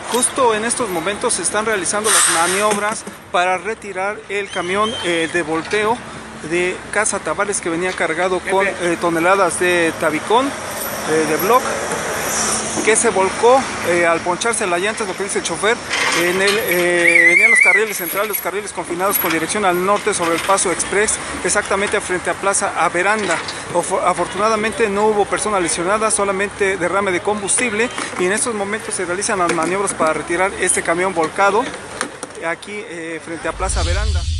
Justo en estos momentos se están realizando las maniobras para retirar el camión de volteo de Casa Tavares, que venía cargado con toneladas de tabicón, de block, que se volcó al poncharse la llanta, es lo que dice el chofer. Venían los carriles centrales, los carriles confinados con dirección al norte sobre el Paso Express, exactamente frente a Plaza a Veranda. Afortunadamente no hubo personas lesionadas, solamente derrame de combustible, y en estos momentos se realizan las maniobras para retirar este camión volcado aquí frente a Plaza Veranda.